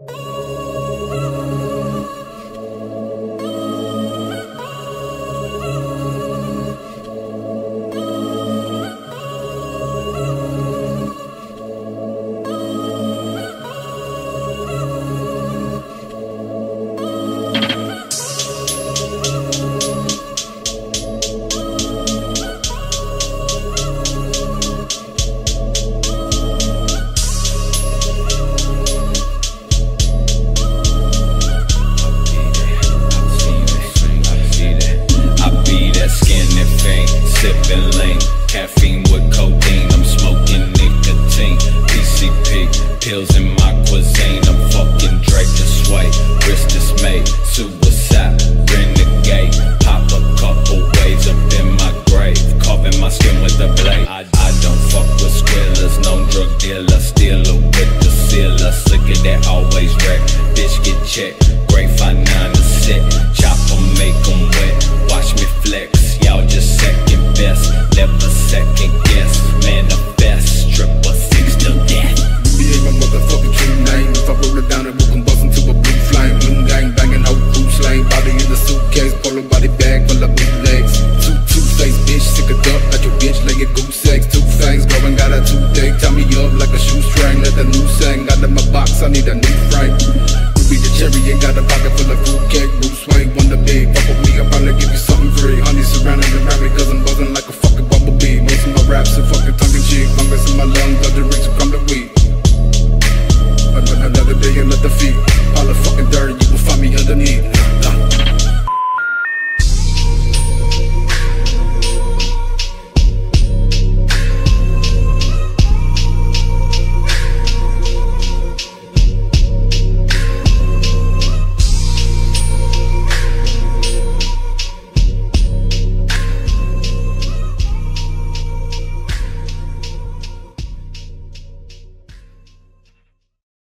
Sipping lean, caffeine with codeine. I'm smoking nicotine. PCP, pills in my cuisine. I'm fucking Drake and Sway. Wrist dismay, suicide, renegade. Pop a couple waves up in my grave, carving my skin with a blade. I don't fuck with squillers, no drug dealer. Stealer with the sealer, sicker that always wreck. Bitch get checked, grade 5-9 to set. Chop 'em, make 'em wet. Watch me flex, y'all just second best. Never second guess, manifest. Stripper 6 till death. We ain't my motherfucking true name.